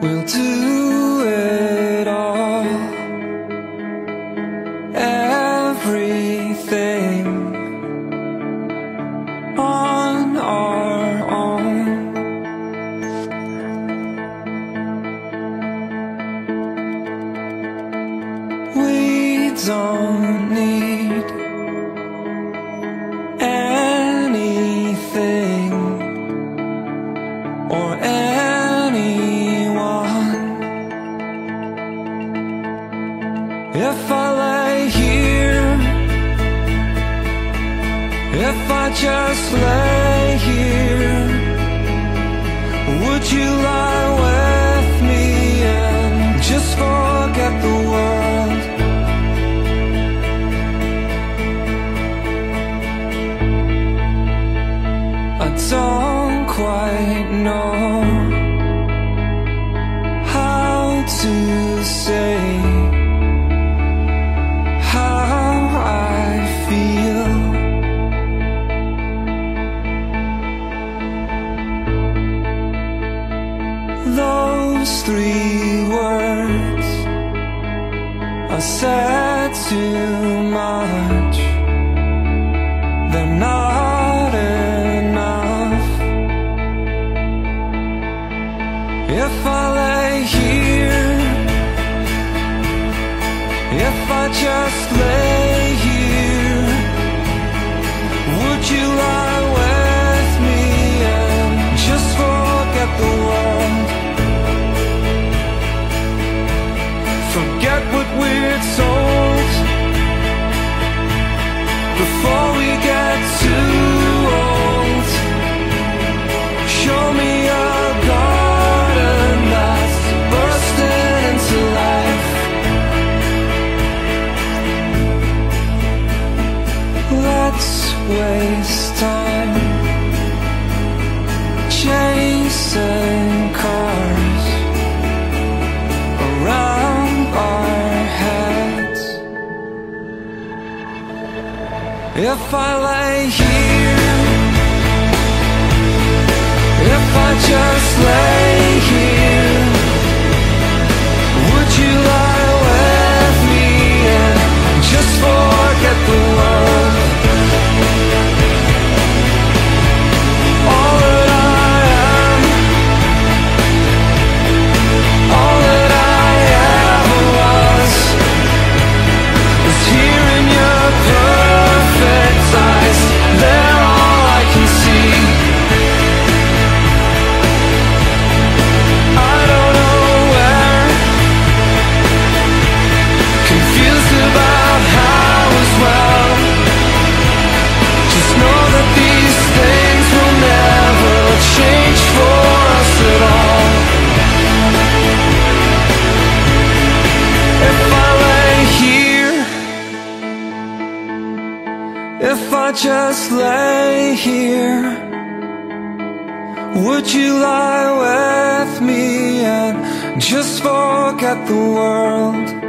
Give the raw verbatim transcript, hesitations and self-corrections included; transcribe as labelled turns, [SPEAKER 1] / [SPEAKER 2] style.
[SPEAKER 1] We'll do it all, everything on our own. We don't need anything or anyone. If I lay here, if I just lay here, would you lie with me and just forget the world? I don't quite know how to say how I feel. Those three words are said too much. They're not enough. If I lay here, if I just lay here, would you lie with me and just forget the world? Forget what we're told before we get too old. Show me a garden that's bursting into life. Let's waste time chasing cars around our heads. If I lay here, if I just lay here, would you lie with me and just forget the world? All that I am, all that I ever was, is here in your perfect eyes. They're all I can see. I don't know where, confused about how as well. Just know that these things will never change for us at all. If I lay here, if I just lay here, would you lie with me and just forget the world?